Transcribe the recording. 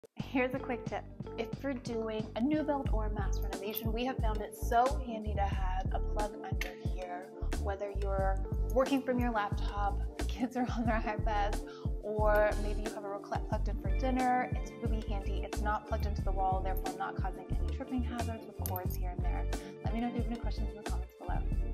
Here's a quick tip. If you're doing a new build or a mass renovation, we have found it so handy to have a plug under here, whether you're working from your laptop, the kids are on their iPads, or maybe you have a raclette plugged in for dinner. It's really handy. It's not plugged into the wall, therefore not causing any tripping hazards with cords here and there. Let me know if you have any questions in the comments below.